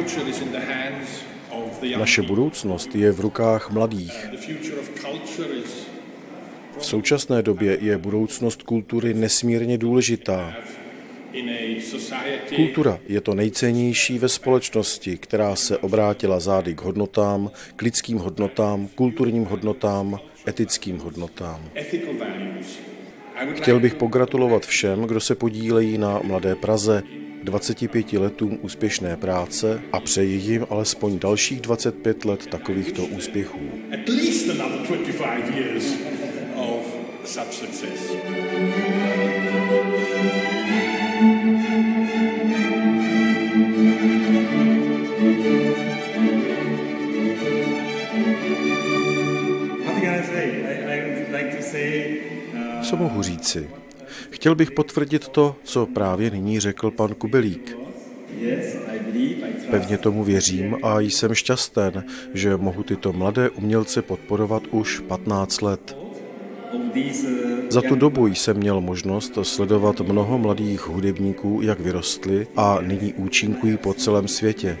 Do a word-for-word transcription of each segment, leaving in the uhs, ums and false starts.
Naše budoucnost je v rukách mladých. V současné době je budoucnost kultury nesmírně důležitá. Kultura je to nejcennější ve společnosti, která se obrátila zády k hodnotám, k lidským hodnotám, kulturním hodnotám, etickým hodnotám. Chtěl bych pogratulovat všem, kdo se podílejí na Mladé Praze, dvaceti pěti letům úspěšné práce a přeji jim alespoň dalších dvacet pět let takovýchto úspěchů. Co mohu říci? Chtěl bych potvrdit to, co právě nyní řekl pan Kubelík. Pevně tomu věřím a jsem šťasten, že mohu tyto mladé umělce podporovat už patnáct let. Za tu dobu jsem měl možnost sledovat mnoho mladých hudebníků, jak vyrostli a nyní účinkují po celém světě.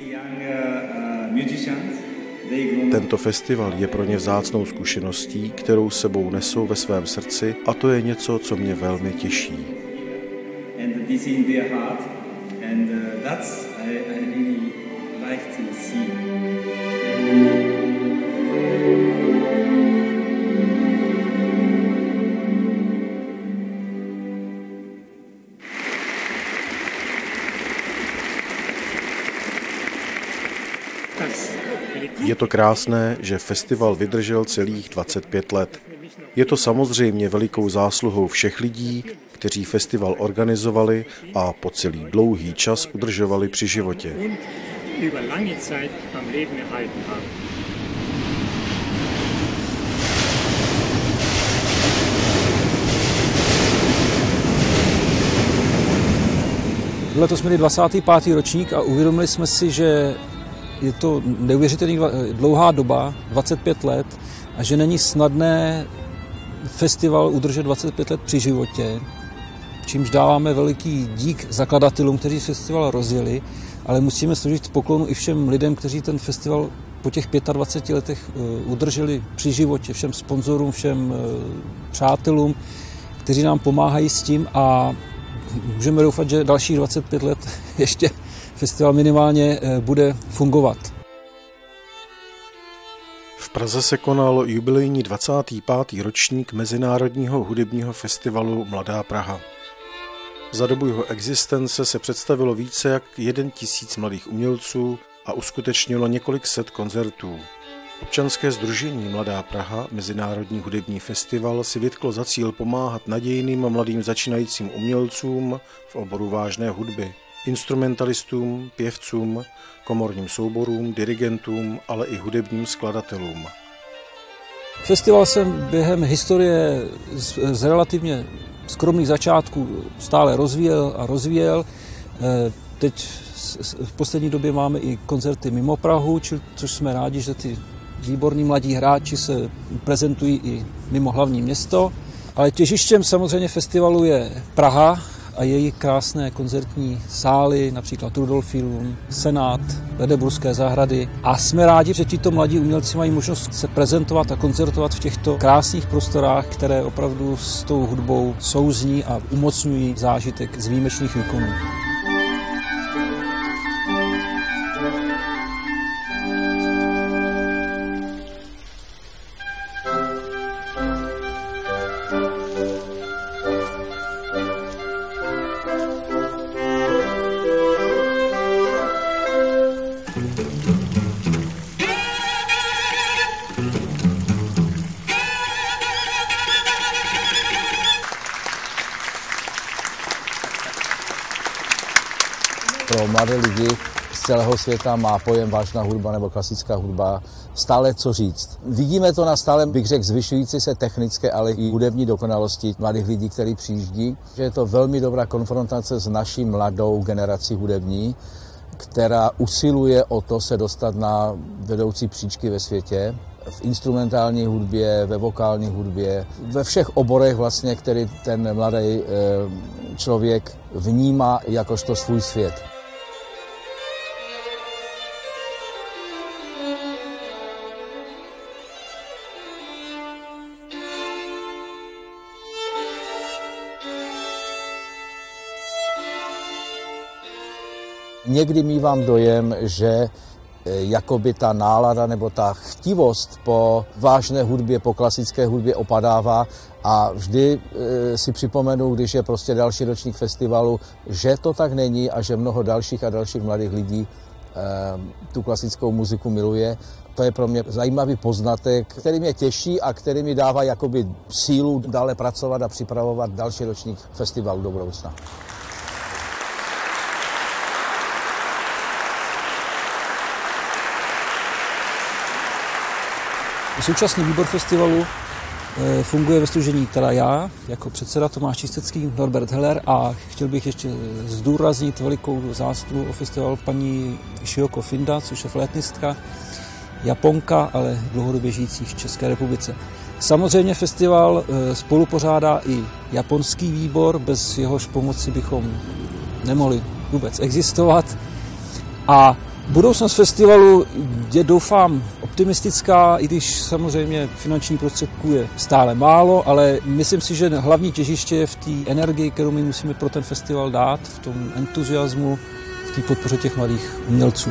Tento festival je pro ně vzácnou zkušeností, kterou sebou nesou ve svém srdci, a to je něco, co mě velmi těší. Je to krásné, že festival vydržel celých dvacet pět let. Je to samozřejmě velikou zásluhou všech lidí, kteří festival organizovali a po celý dlouhý čas udržovali při životě. Letos měli dvacátý pátý ročník a uvědomili jsme si, že je to neuvěřitelně dlouhá doba, dvacet pět let, a že není snadné festival udržet dvacet pět let při životě, čímž dáváme veliký dík zakladatelům, kteří festival rozjeli, ale musíme složit poklonu i všem lidem, kteří ten festival po těch dvaceti pěti letech udrželi při životě, všem sponzorům, všem přátelům, kteří nám pomáhají s tím, a můžeme doufat, že dalších dvacet pět let ještě festival minimálně bude fungovat. V Praze se konal jubilejní dvacátý pátý ročník Mezinárodního hudebního festivalu Mladá Praha. Za dobu jeho existence se představilo více jak jeden tisíc mladých umělců a uskutečnilo několik set koncertů. Občanské sdružení Mladá Praha, Mezinárodní hudební festival, si vytklo za cíl pomáhat nadějným a mladým začínajícím umělcům v oboru vážné hudby, instrumentalistům, pěvcům, komorním souborům, dirigentům, ale i hudebním skladatelům. Festival se během historie z, z relativně skromných začátků stále rozvíjel a rozvíjel. Teď v poslední době máme i koncerty mimo Prahu, což jsme rádi, že ty výborní mladí hráči se prezentují i mimo hlavní město. Ale těžištěm samozřejmě festivalu je Praha a její krásné koncertní sály, například Rudolfinum, Senát, Ledeburské zahrady. A jsme rádi, že tito mladí umělci mají možnost se prezentovat a koncertovat v těchto krásných prostorách, které opravdu s tou hudbou souzní a umocňují zážitek z výjimečných výkonů. Pro mladé lidi z celého světa má pojem vážná hudba nebo klasická hudba stále co říct. Vidíme to na stále, bych řekl, zvyšující se technické, ale i hudební dokonalosti mladých lidí, kteří přijíždí. Že je to velmi dobrá konfrontace s naší mladou generací hudební, která usiluje o to se dostat na vedoucí příčky ve světě. V instrumentální hudbě, ve vokální hudbě, ve všech oborech vlastně, který ten mladý člověk vnímá jakožto svůj svět. Někdy mívám dojem, že jakoby ta nálada nebo ta chtivost po vážné hudbě, po klasické hudbě opadává a vždy e, si připomenu, když je prostě další ročník festivalu, že to tak není a že mnoho dalších a dalších mladých lidí e, tu klasickou muziku miluje. To je pro mě zajímavý poznatek, který mě těší a který mi dává jakoby sílu dále pracovat a připravovat další ročník festivalu do budoucna. Současný výbor festivalu funguje ve složení teda já, jako předseda Tomáš Čistecký, Norbert Heller a chtěl bych ještě zdůraznit velikou zásluhu o festival paní Shioko Finda, což je flétnistka, Japonka, ale dlouhodobě žijící v České republice. Samozřejmě festival spolupořádá i japonský výbor, bez jehož pomoci bychom nemohli vůbec existovat. A budoucnost festivalu je, doufám, optimistická, i když samozřejmě finanční prostředků je stále málo, ale myslím si, že hlavní těžiště je v té energii, kterou my musíme pro ten festival dát, v tom entuziasmu, v té podpoře těch mladých umělců.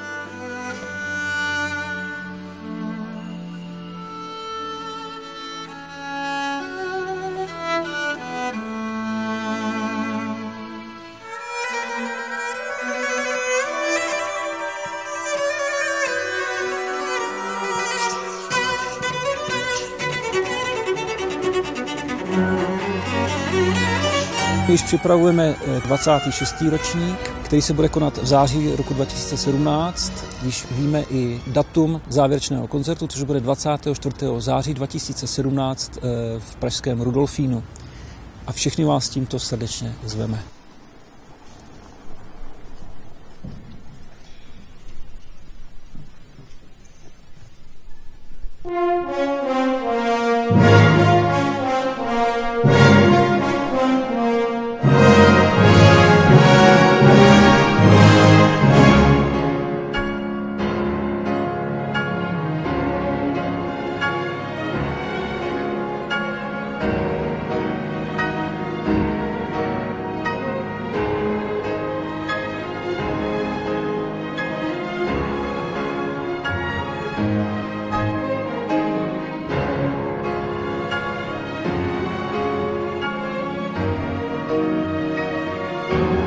My již připravujeme dvacátý šestý ročník, který se bude konat v září roku dva tisíce sedmnáct. Již víme i datum závěrečného koncertu, což bude dvacátého čtvrtého září dva tisíce sedmnáct v pražském Rudolfínu. A všechny vás tímto srdečně zveme. Thank you.